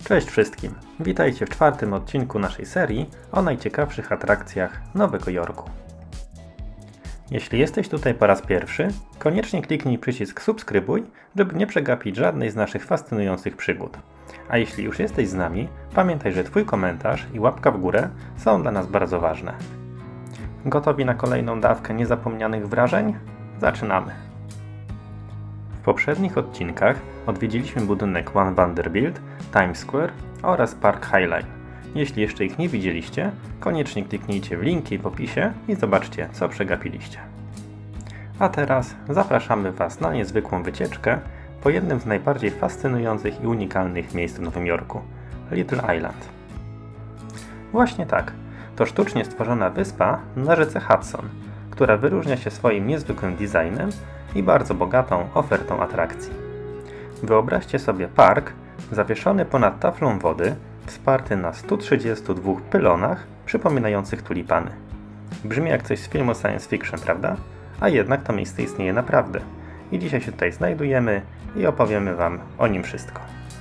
Cześć wszystkim! Witajcie w czwartym odcinku naszej serii o najciekawszych atrakcjach Nowego Jorku. Jeśli jesteś tutaj po raz pierwszy, koniecznie kliknij przycisk subskrybuj, żeby nie przegapić żadnej z naszych fascynujących przygód. A jeśli już jesteś z nami, pamiętaj, że Twój komentarz i łapka w górę są dla nas bardzo ważne. Gotowi na kolejną dawkę niezapomnianych wrażeń? Zaczynamy! W poprzednich odcinkach odwiedziliśmy budynek One Vanderbilt, Times Square oraz Park High Line. Jeśli jeszcze ich nie widzieliście, koniecznie kliknijcie w linki w opisie i zobaczcie, co przegapiliście. A teraz zapraszamy Was na niezwykłą wycieczkę po jednym z najbardziej fascynujących i unikalnych miejsc w Nowym Jorku – Little Island. Właśnie tak, to sztucznie stworzona wyspa na rzece Hudson, która wyróżnia się swoim niezwykłym designem i bardzo bogatą ofertą atrakcji. Wyobraźcie sobie park zawieszony ponad taflą wody, wsparty na 132 pylonach przypominających tulipany. Brzmi jak coś z filmu science fiction, prawda? A jednak to miejsce istnieje naprawdę. I dzisiaj się tutaj znajdujemy i opowiemy Wam o nim wszystko.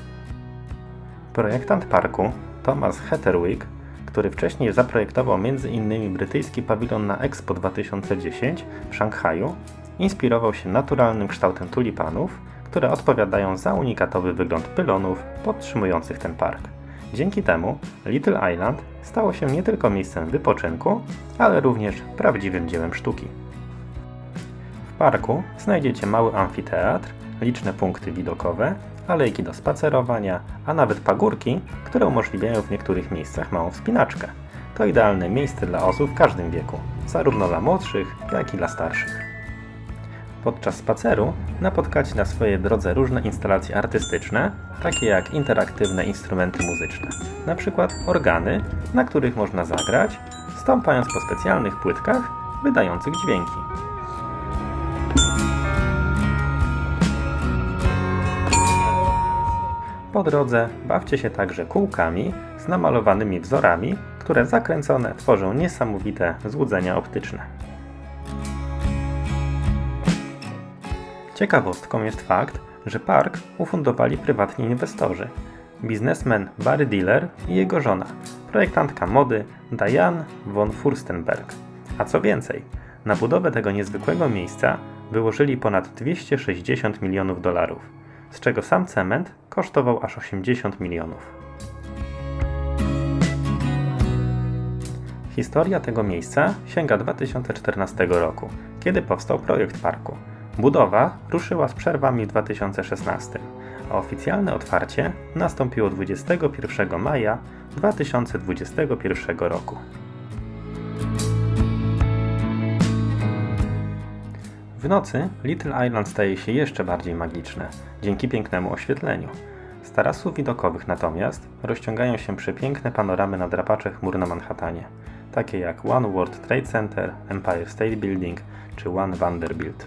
Projektant parku, Thomas Heatherwick, który wcześniej zaprojektował m.in. brytyjski pawilon na Expo 2010 w Szanghaju, inspirował się naturalnym kształtem tulipanów, które odpowiadają za unikatowy wygląd pylonów podtrzymujących ten park. Dzięki temu Little Island stało się nie tylko miejscem wypoczynku, ale również prawdziwym dziełem sztuki. W parku znajdziecie mały amfiteatr, liczne punkty widokowe, alejki do spacerowania, a nawet pagórki, które umożliwiają w niektórych miejscach małą wspinaczkę. To idealne miejsce dla osób w każdym wieku, zarówno dla młodszych, jak i dla starszych. Podczas spaceru napotkacie na swojej drodze różne instalacje artystyczne, takie jak interaktywne instrumenty muzyczne, np. organy, na których można zagrać, stąpając po specjalnych płytkach wydających dźwięki. Po drodze bawcie się także kółkami z namalowanymi wzorami, które zakręcone tworzą niesamowite złudzenia optyczne. Ciekawostką jest fakt, że park ufundowali prywatni inwestorzy. Biznesmen Barry Diller i jego żona, projektantka mody Diane von Furstenberg. A co więcej, na budowę tego niezwykłego miejsca wyłożyli ponad 260 milionów dolarów, z czego sam cement kosztował aż 80 milionów. Historia tego miejsca sięga 2014 roku, kiedy powstał projekt parku. Budowa ruszyła z przerwami w 2016, a oficjalne otwarcie nastąpiło 21 maja 2021 roku. W nocy Little Island staje się jeszcze bardziej magiczne, dzięki pięknemu oświetleniu. Z tarasów widokowych natomiast rozciągają się przepiękne panoramy na drapacze chmur na Manhattanie, takie jak One World Trade Center, Empire State Building czy One Vanderbilt.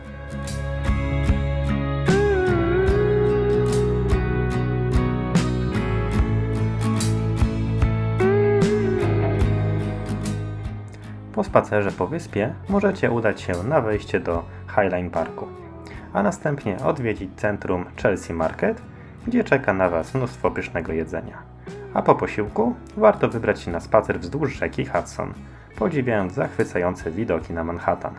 Po spacerze po wyspie możecie udać się na wejście do High Line Parku, a następnie odwiedzić centrum Chelsea Market, gdzie czeka na Was mnóstwo pysznego jedzenia. A po posiłku warto wybrać się na spacer wzdłuż rzeki Hudson, podziwiając zachwycające widoki na Manhattan.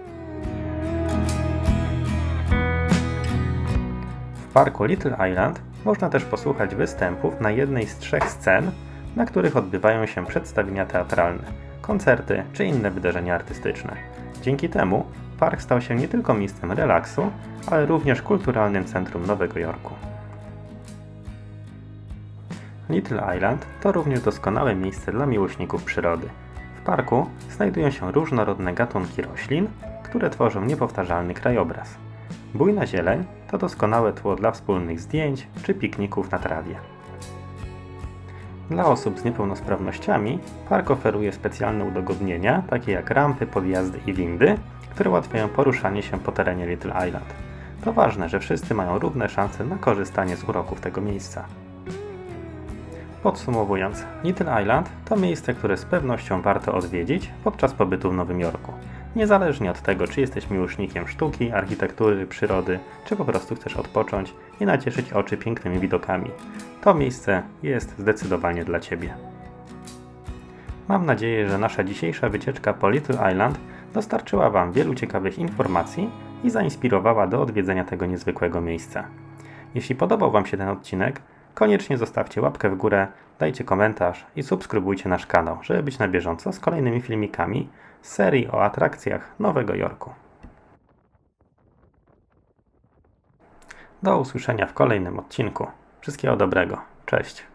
W parku Little Island można też posłuchać występów na jednej z 3 scen, na których odbywają się przedstawienia teatralne, koncerty czy inne wydarzenia artystyczne. Dzięki temu park stał się nie tylko miejscem relaksu, ale również kulturalnym centrum Nowego Jorku. Little Island to również doskonałe miejsce dla miłośników przyrody. W parku znajdują się różnorodne gatunki roślin, które tworzą niepowtarzalny krajobraz. Bujna zieleń to doskonałe tło dla wspólnych zdjęć czy pikników na trawie. Dla osób z niepełnosprawnościami park oferuje specjalne udogodnienia, takie jak rampy, podjazdy i windy, które ułatwiają poruszanie się po terenie Little Island. To ważne, że wszyscy mają równe szanse na korzystanie z uroków tego miejsca. Podsumowując, Little Island to miejsce, które z pewnością warto odwiedzić podczas pobytu w Nowym Jorku. Niezależnie od tego, czy jesteś miłośnikiem sztuki, architektury, przyrody, czy po prostu chcesz odpocząć i nacieszyć oczy pięknymi widokami. To miejsce jest zdecydowanie dla Ciebie. Mam nadzieję, że nasza dzisiejsza wycieczka po Little Island dostarczyła Wam wielu ciekawych informacji i zainspirowała do odwiedzenia tego niezwykłego miejsca. Jeśli podobał Wam się ten odcinek, koniecznie zostawcie łapkę w górę, dajcie komentarz i subskrybujcie nasz kanał, żeby być na bieżąco z kolejnymi filmikami z serii o atrakcjach Nowego Jorku. Do usłyszenia w kolejnym odcinku. Wszystkiego dobrego. Cześć.